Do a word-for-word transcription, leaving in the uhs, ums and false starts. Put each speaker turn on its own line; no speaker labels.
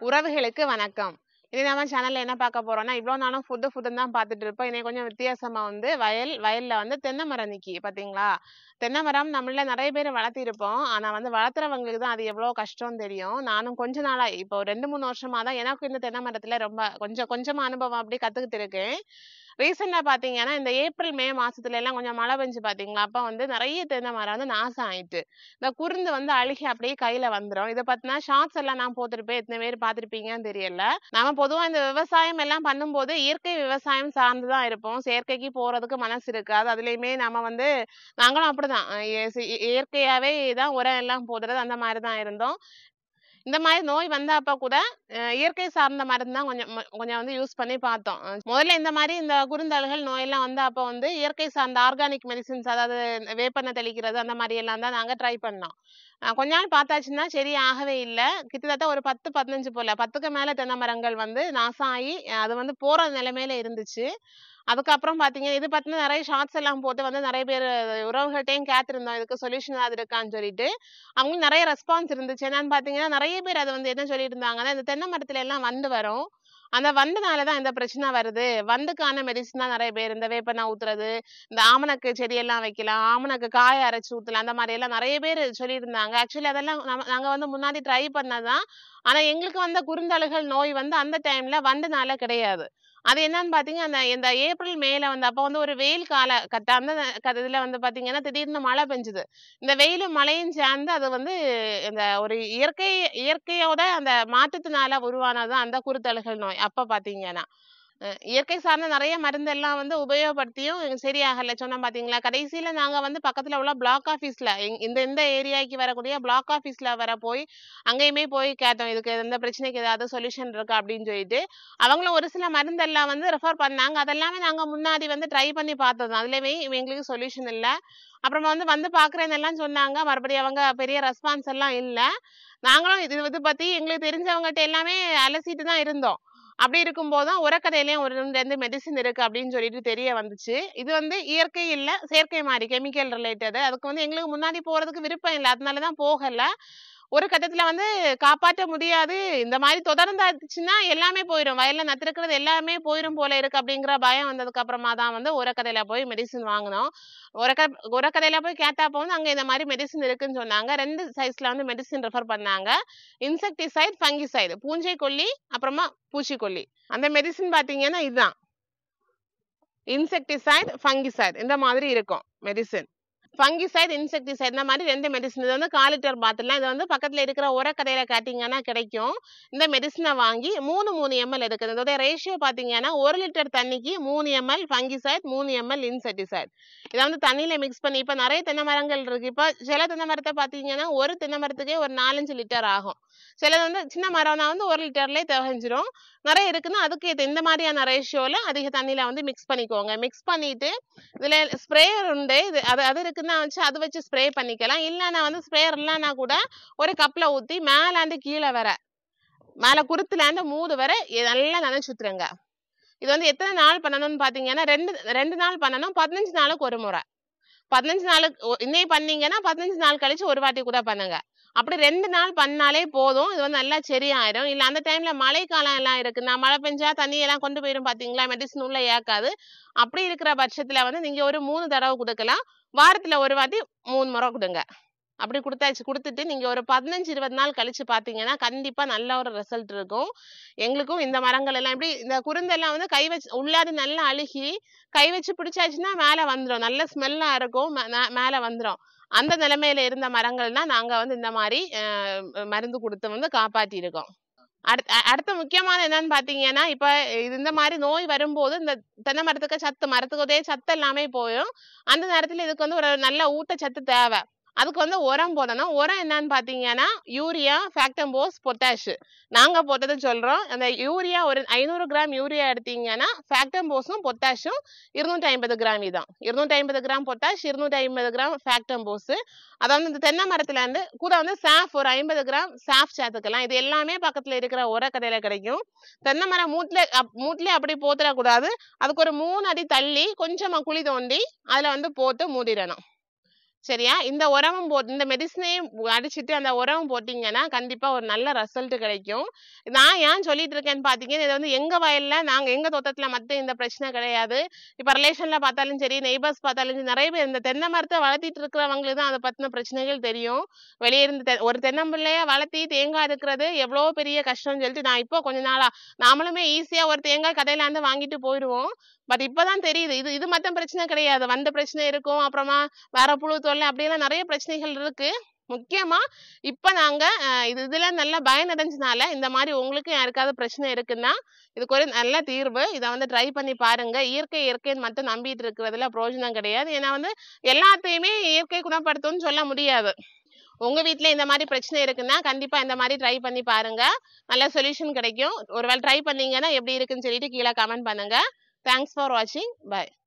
உறவுகளுக்கு வணக்கம். இது நம்ம சேனல்ல என்ன பார்க்க போறோம்னா, இவ்வளோ நாளும் ஃபுட்டு ஃபுட்டுன்னு தான் பார்த்துட்டு இருப்போம். இன்னைக்கு கொஞ்சம் வித்தியாசமா வந்து வயல் வயல்ல வந்து தென்னை மரம் நிக்கி பார்த்தீங்களா? தென்னை மரம் நம்மள நெறைய பேர் வளர்த்திருப்போம். ஆனா வந்து வளர்த்துறவங்களுக்கு தான் அது எவ்வளோ கஷ்டம்னு தெரியும். நானும் கொஞ்ச நாளா இப்போ ரெண்டு, மூணு வருஷமா தான் எனக்கும் இந்த தென்னை மரத்துல ரொம்ப கொஞ்சம் கொஞ்சமா அனுபவம் அப்படி கத்துக்கிட்டு இருக்கேன். ரீசெண்டா பார்த்தீங்கன்னா, இந்த ஏப்ரல், மே மாசத்துல எல்லாம் கொஞ்சம் மழை பெஞ்சு பார்த்தீங்களா? அப்ப வந்து நெறைய தென்னை மரம் வந்து நாசம் ஆயிட்டு. இந்த குருந்து வந்து அழுகி அப்படியே கையில வந்துரும். இத பத்தின ஷார்ட்ஸ் எல்லாம் நான் போட்டிருப்பேன். எத்தன பேர் பார்த்திருப்பீங்கன்னு தெரியல. நாம பொதுவா இந்த விவசாயம் எல்லாம் பண்ணும்போது இயற்கை விவசாயம் சார்ந்து தான் இருப்போம். செயற்கைக்கு போறதுக்கு மனசு இருக்காது. அதுலயுமே நம்ம வந்து நாங்களும் அப்படிதான். அ இய சி இயற்கையாவே தான் உரம் எல்லாம் போடுறது அந்த மாரி தான் இருந்தோம். இந்த மாரி நோய் வந்தப்ப கூட அ இயற்கை சார்ந்த மருந்து தான் கொஞ்சம் ம கொஞ்சம் வந்து யூஸ் பண்ணி பார்த்தோம். அ முதல்ல இந்த மாரி இந்த குருந்தழுகல் நோயெல்லாம் வந்தப்ப வந்து இயற்கை சார்ந்த ஆர்கானிக் மெடிசின்ஸ் அதாவது வேப்பெண்ணெய் தெளிக்கிறது அந்த மாரி எல்லாம் தான் நாங்க ட்ரை பண்ணோம். அ கொஞ்ச நாள் பார்த்தாச்சுன்னா சரி ஆகவே இல்ல. கிட்டத்தட்ட ஒரு பத்து, பதினஞ்சு போல பத்துக்கு மேல தென்னை மரங்கள் வந்து நாசம் ஆகி அது வந்து போற நிலைமையில இருந்துச்சு. அதுக்கப்புறம் பார்த்தீங்கன்னா, இது பத்தின நெறைய ஷார்ட்ஸ் எல்லாம் போட்டு வந்து நெறைய பேரு உறவுகள்ட்டயும் கேட்டிருந்தோம். இதுக்கு சொல்யூஷன் ஏதாவது இருக்கான்னு சொல்லிட்டு. அவங்களும் நெறைய ரெஸ்பான்ஸ் இருந்துச்சு. என்னன்னு பார்த்தீங்கன்னா, நெறைய பேர் அத வந்து என்ன சொல்லிட்டு இருந்தாங்கன்னா, இந்த தென்னை மரத்துல எல்லாம் வண்டு வரும். அந்த வண்டுனால தான் இந்த பிரச்சனை வருது. வண்டுக்கான மெடிசின் தான் நெறைய பேர் இந்த வேப்பெண்ணெய் ஊத்துறது, இந்த ஆமணக்கு செடியெல்லாம் வைக்கலாம். ஆமணக்கு காய அரைச்சு ஊத்தலாம். அந்த மாரி எல்லாம் நெறைய பேர் சொல்லியிருந்தாங்க. ஆக்சுவலி அதெல்லாம் நம்ம நாங்க வந்து முன்னாடி ட்ரை பண்ணது தான். ஆனா எங்களுக்கு வந்த குருந்தழுகல் நோய் வந்து அந்த டைம்ல வண்டுனால கிடையாது. அது என்னன்னு பார்த்தீங்கன்னா, அந்த இந்த ஏப்ரல், மேல வந்து அப்ப வந்து ஒரு வெயில் கால கட்ட அந்த க இதுல வந்து பார்த்தீங்கன்னா, திடீர்னு மழை பெஞ்சுது. இந்த வெயிலும் மழையும் சேர்ந்து அது வந்து இந்த ஒரு இயற்கை இயற்கையோட அந்த மாற்றத்தினால உருவானது தான் அந்த குருத்தழுகல் நோய். அப்ப பார்த்தீங்கன்னா. அ இயற்கை சார்ந்த நெறைய மருந்தெல்லாம் வந்து உபயோகப்படுத்தியும் சரியாகல. சொன்னேன் பார்த்தீங்களா? கடைசியில நாங்க வந்து பக்கத்துல உள்ள பிளாக் ஆஃபீஸ்ல இங் இந்த இந்த ஏரியாக்கு வரக்கூடிய பிளாக் ஆஃபீஸ்ல வர போய் அங்கேயுமே போய் கேட்டோம். இதுக்கு இந்த பிரச்சனைக்கு ஏதாவது சொல்யூஷன் இருக்கா? அப்படின்னு சொல்லிட்டு. அவங்களும் ஒரு சில மருந்தெல்லாம் வந்து ரெஃபர் பண்ணாங்க. அதெல்லாமே நாங்க முன்னாடி வந்து ட்ரை பண்ணி பார்த்தது தான். அதுலயுமே எங்களுக்கு சொல்யூஷன் இல்ல. அப்புறமா வந்து வந்து பார்க்குறேன்னெல்லாம் சொன்னாங்க. மறுபடியும் அவங்க பெரிய ரெஸ்பான்ஸ் எல்லாம் இல்ல. நாங்களும் இது இது பத்தி எங்களுக்கு தெரிஞ்சவங்கட்ட எல்லாமே அலசிட்டு தான் இருந்தோம். அப்படி இருக்கும்போது தான் உரக்கடையிலயும் ஒரு ரெண்டு மெடிசின் இருக்கு அப்படின்னு சொல்லிட்டு தெரிய வந்துச்சு. இது வந்து இயற்கை இல்ல, செயற்கை மாரி கெமிக்கல் ரிலேட்டட். அதுக்கு வந்து எங்களுக்கு முன்னாடி போறதுக்கு விருப்பம் இல்ல. அதனால தான் போகல. ஒரு கட்டத்துல வந்து காப்பாற்ற முடியாது. இந்த மாரி தொடர்ந்து ஆச்சுன்னா எல்லாமே போயிரும். வயல்ல நட்டிருக்கிறது எல்லாமே போயிரும் போல இருக்கு அப்படிங்கிற பயம் வந்ததுக்கு அப்புறமா தான் வந்து உரக்கடையில போய் மெடிசின் வாங்குனோம். உரக்க உரக்கடையில போய் கேட்டப்போ வந்து அங்க இந்த மாரி மெடிசின் இருக்குன்னு சொன்னாங்க. ரெண்டு சைஸ்ல வந்து மெடிசின் ரெஃபர் பண்ணாங்க. இன்செக்டிசைட், ஃபங்கிசைட் பூஞ்சைக்கொல்லி, அப்புறமா பூச்சிக்கொல்லி. அந்த மெடிசின் பார்த்தீங்கன்னா இதுதான். இன்செக்டிசைட், ஃபங்கிசைட் இந்த மாதிரி இருக்கும் மெடிசின். ஃபங்கிசைட், இன்செக்டிசைட் இந்த மாரி ரெண்டு மெடிசின். இது வந்து கால் லிட்டர் பாட்டில்ல இது வந்து பக்கத்துல இருக்கிற உரக்கடையில கேட்டீங்கன்னா கிடைக்கும். இந்த மெடிசின வாங்கி மூணு, மூணு எம்எல் எடுக்கணும். இதோட ரேஷியோ பார்த்தீங்கன்னா ஒரு லிட்டர் தண்ணிக்கு மூணு எம்எல் ஃபங்கிசைட், மூணு எம்எல் இன்செக்டிசைட். இத வந்து தண்ணியில மிக்ஸ் பண்ணி இப்ப நெறைய தென்னை மரங்கள் இருக்கு. இப்ப சில தென்னை மரத்த பார்த்தீங்கன்னா, ஒரு தென்னை மரத்துக்கே ஒரு நாலு, அஞ்சு லிட்டர் ஆகும். சிலது வந்து சின்ன மரம்னா வந்து ஒரு லிட்டர்லயே தெகஞ்சிரும். நெறைய இருக்குன்னா அதுக்கு இது இந்த மாரியான ரேஷியோல அதிக தண்ணியில வந்து மிக்ஸ் பண்ணிக்கோங்க. மிக்ஸ் பண்ணிட்டு இதுல ஸ்ப்ரேயர் உண்டு. இது அது அது இருக்குன்னா வச்சு அது வச்சு ஸ்ப்ரே பண்ணிக்கலாம். இல்லன்னா வந்து ஸ்ப்ரேயர் இல்லன்னா கூட ஒரு கப்ல ஊத்தி மேலாண்டு கீழ வர மேல குருத்துலாண்டு மூடு வர நல்லா நனைச்சு விட்டுருங்க. இது வந்து எத்தனை நாள் பண்ணணும்னு பார்த்தீங்கன்னா, ரெண்டு ரெண்டு நாள் பண்ணணும். பதினஞ்சு நாளுக்கு ஒரு முறை. பதினஞ்சு நாளுக்கு ஒ இன்னைக்கு பண்ணீங்கன்னா, பதினஞ்சு நாள் கழிச்சு ஒரு வாட்டி கூட பண்ணுங்க. அப்படி ரெண்டு நாள் பண்ணாலே போதும். இது வந்து நல்லா சரியாயிரும். இல்ல அந்த டைம்ல மழைக்காலம் எல்லாம் இருக்குன்னா, மழை பெஞ்சா தண்ணி எல்லாம் கொண்டு போயிரும் பார்த்தீங்களா? மெடிசின் உள்ள ஏக்காது. அப்படி இருக்கிற பட்சத்துல வந்து நீங்க ஒரு மூணு தடவை குடுக்கலாம். வாரத்துல ஒரு வாட்டி மூணு முறை குடுங்க. அப்படி குடுத்தாச்சு. குடுத்துட்டு நீங்க ஒரு பதினஞ்சு, இருபது நாள் கழிச்சு பார்த்தீங்கன்னா, கண்டிப்பா நல்ல ஒரு ரிசல்ட் இருக்கும். எங்களுக்கும் இந்த மரங்கள் எல்லாம் எப்படி இந்த குருந்தெல்லாம் வந்து கை வச்சு உள்ளாடி நல்லா அழுகி, கை வச்சு பிடிச்சாச்சுன்னா மேல வந்துரும். நல்ல ஸ்மெல்லா இருக்கும். மே மே மேல வந்துரும். அந்த நிலைமையில இருந்த மரங்கள் தான் நாங்க வந்து இந்த மாரி அ மருந்து குடுத்து வந்து காப்பாத்தியிருக்கோம். அடுத் அ அடுத்த முக்கியமான என்னன்னு பார்த்தீங்கன்னா, இப்ப இது இந்த மாரி நோய் வரும்போது இந்த தென்னை மரத்துக்கு சத்து மரத்துக்குடைய சத்து எல்லாமே போயிரும். அந்த நேரத்துல இதுக்கு வந்து ஒரு நல்ல ஊட்டச்சத்து தேவை. அதுக்கு வந்து உரம் போடணும். உரம் என்னன்னு பார்த்தீங்கன்னா, யூரியா, ஃபேக்டம்போஸ், பொட்டாஷ். நாங்க போட்டது சொல்றோம். அந்த யூரியா ஒரு ஐநூறு கிராம் யூரியா எடுத்தீங்கன்னா, ஃபேக்டம்போஸும், பொட்டாஷும் இருநூற்று ஐம்பது கிராம் இதான். இருநூற்று ஐம்பது கிராம் பொட்டாஷ், இருநூற்று ஐம்பது கிராம் ஃபேக்டம்போஸ். அதாவது இந்த தென்னை மரத்துல இருந்து கூட வந்து சாஃப் ஒரு ஐம்பது கிராம் சாஃப் சேர்த்துக்கலாம். இது எல்லாமே பக்கத்துல இருக்கிற உரக்கடையில கிடைக்கும். தென்னை மரம் மூட்ல அப் மூட்லயே அப்படி போட்டுறக்கூடாது. அதுக்கு ஒரு மூணு அடி தள்ளி கொஞ்சமா குழி தோண்டி அதுல வந்து போட்டு மூடிடணும். சரியா? இந்த உரமும் போட் இந்த மெடிசினையும் அடிச்சுட்டு அந்த உரமும் போட்டீங்கன்னா கண்டிப்பா ஒரு நல்ல ரிசல்ட் கிடைக்கும். நான் ஏன் சொல்லிட்டு இருக்கேன்னு பாத்தீங்கன்னா, இது வந்து எங்க வயல்ல நாங்க எங்க தோட்டத்துல மட்டும் இந்த பிரச்சனை கிடையாது. இப்ப ரிலேஷன்ல பார்த்தாலும் சரி, நெய்பர்ஸ் பார்த்தாலும் சரி, நிறைய பேர் இந்த தென்னை மரத்தை வளர்த்திட்டு இருக்கிறவங்களுக்கு தான் அதை பத்தின பிரச்சனைகள் தெரியும். வெளியே இருந்து தெ- ஒரு தென்னம்பிள்ளைய வளர்த்தி தேங்காய் எடுக்கிறது எவ்வளவு பெரிய கஷ்டம்னு சொல்லிட்டு நான் இப்போ கொஞ்ச நாளா நாமளுமே ஈஸியா ஒரு தேங்காய் கடையில இருந்து வாங்கிட்டு போயிடுவோம். பட் இப்பதான் தெரியுது இது இது மட்டும் பிரச்சனை கிடையாது. வந்த பிரச்சனை இருக்கும், அப்புறமா வேற புழு தொல்லை அப்படியெல்லாம் நிறைய பிரச்சனைகள் இருக்கு. முக்கியமா இப்ப நாங்க அஹ், இது இதுல நல்லா பயனடைஞ்சனால இந்த மாதிரி உங்களுக்கு யாருக்காவது பிரச்சனை இருக்குன்னா இதுக்கு ஒரு நல்ல தீர்வு. இதை வந்து ட்ரை பண்ணி பாருங்க. இயற்கை இயற்கைன்னு மட்டும் நம்பிட்டு இருக்கிறதுல பிரயோஜனம் கிடையாது. ஏன்னா வந்து எல்லாத்தையுமே இயற்கை குணப்படுத்தும்னு சொல்ல முடியாது. உங்க வீட்ல இந்த மாதிரி பிரச்சனை இருக்குன்னா கண்டிப்பா இந்த மாதிரி ட்ரை பண்ணி பாருங்க. நல்ல சொல்யூஷன் கிடைக்கும். ஒருவேளை ட்ரை பண்ணீங்கன்னா எப்படி இருக்குன்னு சொல்லிட்டு கீழே கமெண்ட் பண்ணுங்க. தேங்க்ஸ் ஃபார் வாட்சிங். பை.